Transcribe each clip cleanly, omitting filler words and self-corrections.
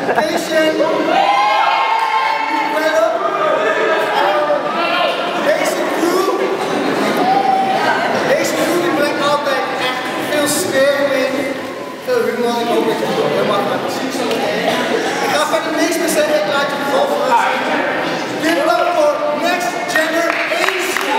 Generasian. Deze groep die brengt altijd echt veel sfeer mee, veel humor. Ik hoop dat je het helemaal gaat zien zo meteen. Ik ga verder niks meer zeggen, ik laat je vooral vooruit zien. Give it up for Next Generation!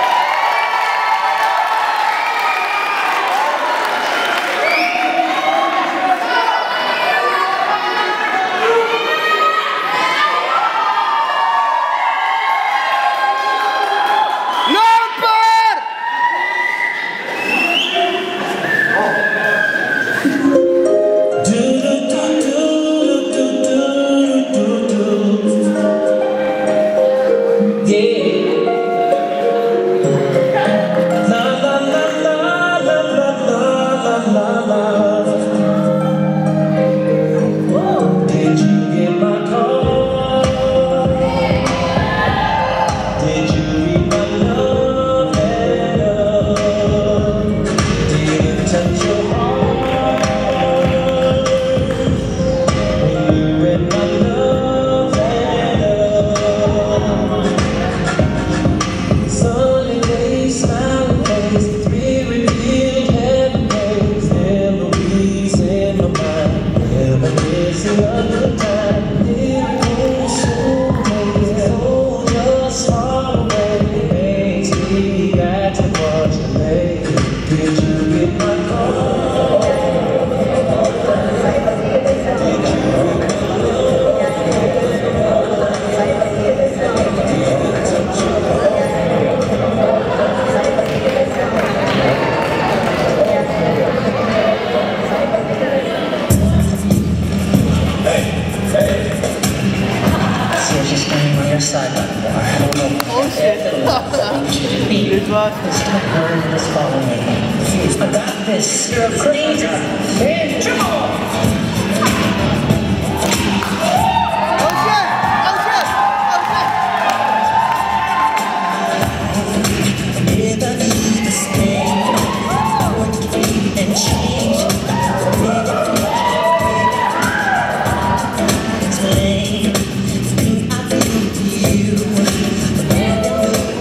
I got this. You're a crazy. Hey, Jamal!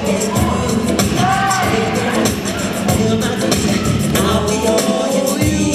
Oh,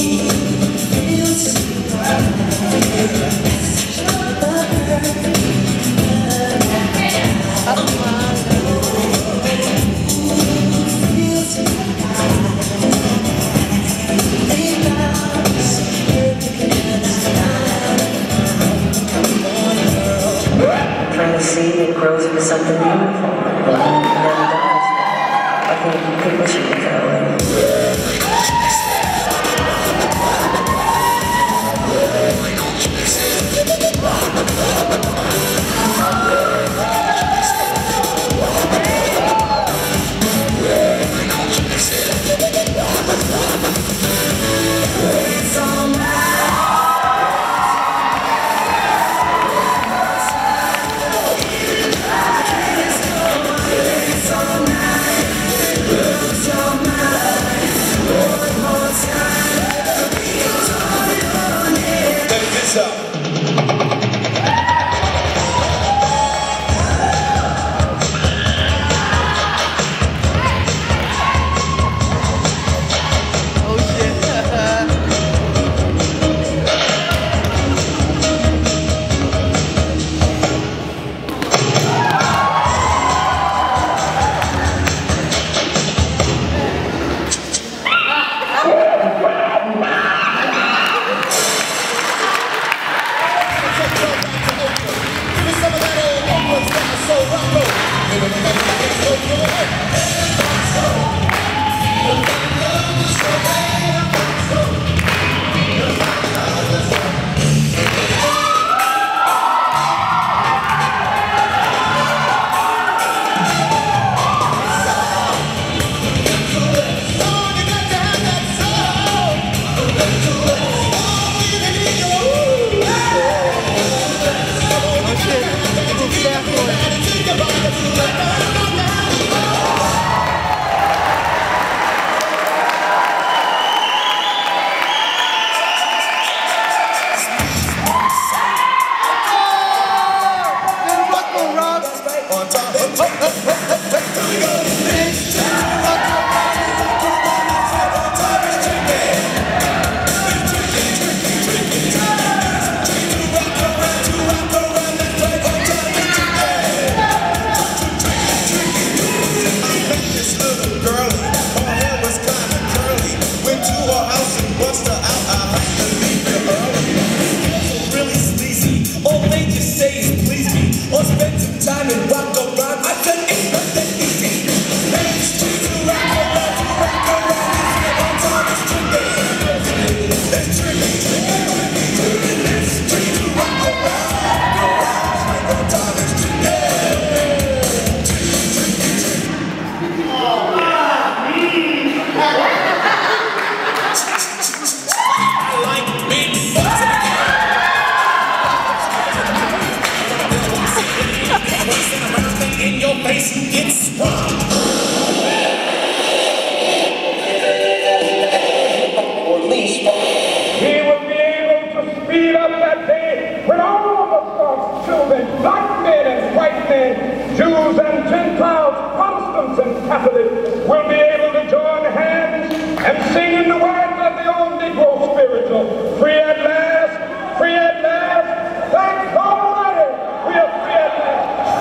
Or at least he will be able to speed up that day when all of us God's children, black men and white men, Jews and Gentiles, Protestants and Catholics, will be able to join hands and sing in the words of the old Negro spiritual. Free at last, free at last, thank God Almighty, we are free at last.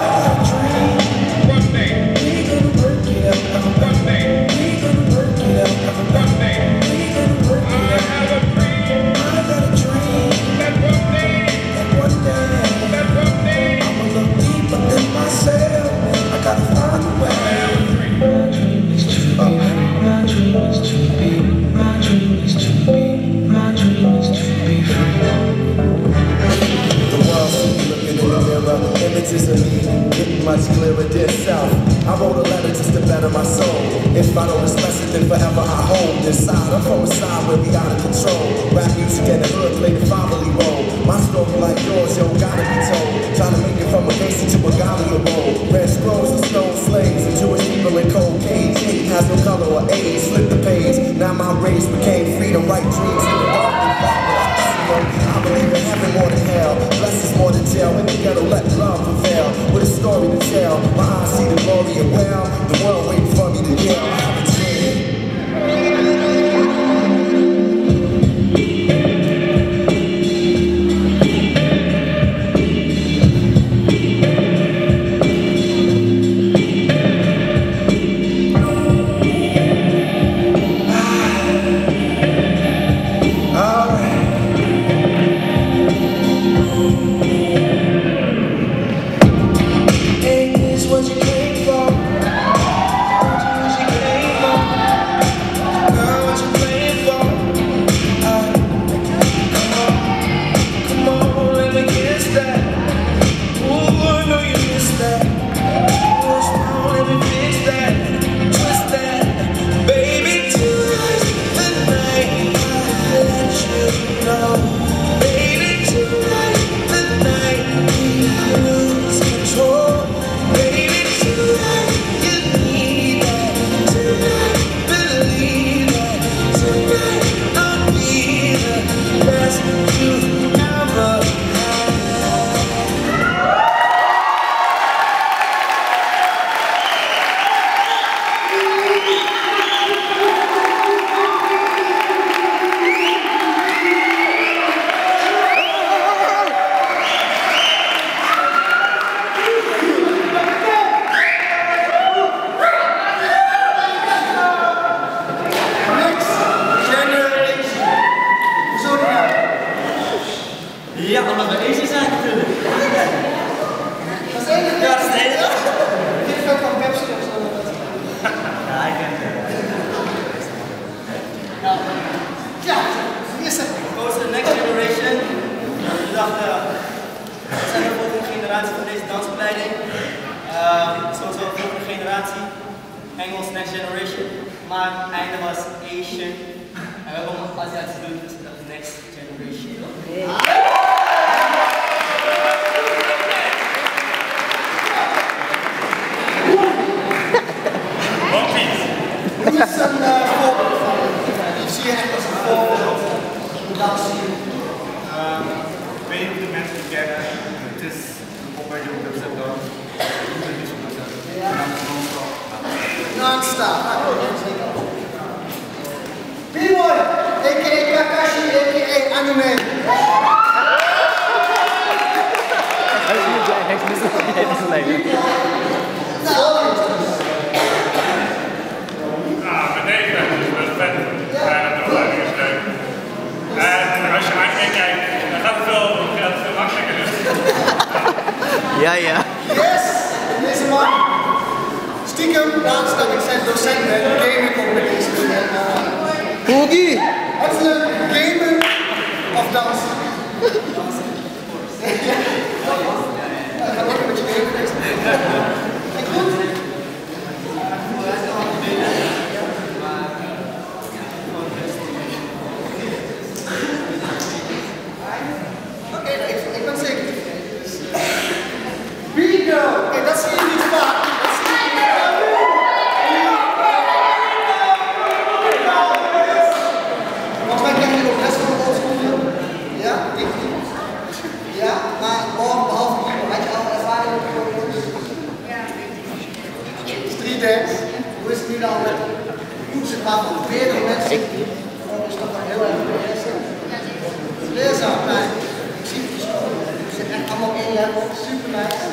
One day, one day, one day, I have a dream that one day, I'ma look deeper in myself. I gotta find a way. my dream is to be, my dream is to be, my dream is to be free. The world should be looking in the mirror. Images of me getting much clearer, dear self. I wrote a letter just to better my soul. If I don't express it, then forever I hold inside. I'm from a side where we out of control. Rap music and the hood play the fatherly role. My story like yours, yo, gotta be told. Trying to make it from a gangster to a Galia role. Red scrolls and stone slaves and Jewish people in cold cage. Hate has no color or age. Flip the page. Now my race became freedom, right dreams in the dark and I believe in heaven more than hell. Blessings more than jail. In the ghetto, let love prevail. With a story to tell. My eyes see the glory and well. The world waiting for me to yell. I have a dream. Ja, omdat we Asian zijn natuurlijk. Dat is het. Ja, dat is het enige. Dit is ook van Pepsi of zo. Ja, ik ken het. Ja, hier is het. Go to the next generation. We dachten, we zijn de volgende generatie van deze dansopleiding. Sowieso de volgende generatie. Engels next generation. Maar het einde was Asian. En we hebben om Aziatisch te doen, dus de next generation. Dit is een voorbeeld van. Die zie je echt als een voorbeeld. Dat zie je. Ik weet niet of de mensen het kennen. Het is een opmerking op de website dan. Non-stop. B-boy, a.k.a. Kakashi, a.k.a. anime. Hij is niet alleen. Met deze is best vet. De opleiding is leuk. En als je anime kijkt, dan gaat het veel makkelijker. Ja, ja. Yes! Deze man. Stiekem, laatst dat ik zijn docent ben, gamen ik ook met deze student. Boogie! Het is leuk, gamen of dansen? Ja, dat gaat lekker met je game geweest. Kijk goed. Oké, ik ben zeker tevreden. Bingo! Kijk, dat zie je niet vaak. Dat zie je niet vaak. staan van 40 mensen. Dat is toch wel heel erg leerzaam. Leerzaam, nee. Ik zie het dus gewoon. Ze zitten echt allemaal in, super nice.